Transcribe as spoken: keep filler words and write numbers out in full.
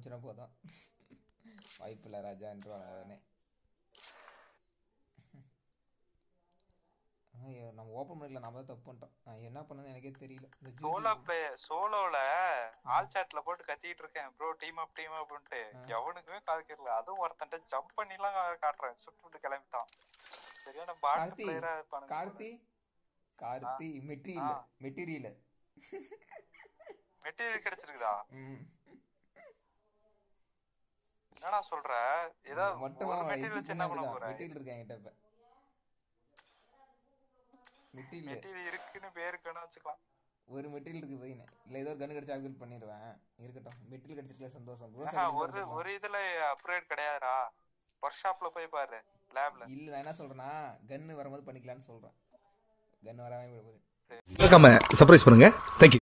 முடிச்சிட போதும். வாய்ப்பு இல்லை ராஜான்றாங்க உடனே. நம்ம ஓப்பன் பண்ணிக்கல, நம்ம தான் தப்பு பண்ணிட்டோம். நான் என்ன பண்ணணும்னு எனக்கே தெரியல. இந்த சோலோ பிளே சோலோல ஆல் சாட்ல போட்டு கத்திட்டு இருக்கேன் ப்ரோ டீம் அப் டீம் அப்ன்ட்டு. எவனுக்குமே காது கேட்கல. அதுவும் ஒருத்தன்ட்ட ஜம்ப் பண்ணிலாம் காட்டுறேன், சுட்டு விட்டு கிளம்பிட்டான். சரியான பாட் பிளேயரா இருப்பானுங்க. Karthi Karthi material material material கிடைச்சிருக்குதா? என்னடா சொல்ற? ஏதோ மொத்தமா மெட்டீரியல் வச்சு என்ன பண்ண போற? மெட்டீரியல் இருக்கு என்கிட்ட. இப்ப மெட்டீரியல் மெட்டீரியல் இருக்குன்னு பேருக்குன்னு வச்சுக்கலாம். ஒரு மெட்டீரியல் இருக்கு பையனே. இல்ல ஏதோ கன் கிடைச்சா அப்கிரேட் பண்ணிடுவேன். இருக்கட்டும், மெட்டீரியல் கிடைச்சிருக்கல சந்தோஷம். ஒரு ஒரு இதுல அப்கிரேட் கிடையாதுடா. ஒர்க் ஷாப்ல போய் பாரு, லேப்ல. இல்ல நான் என்ன சொல்றேன்னா கன் வரும்போது பண்ணிக்கலாம்னு சொல்றேன். கன் வராம போகுது. மறக்காம சர்ப்ரைஸ் பண்ணுங்க. Thank you.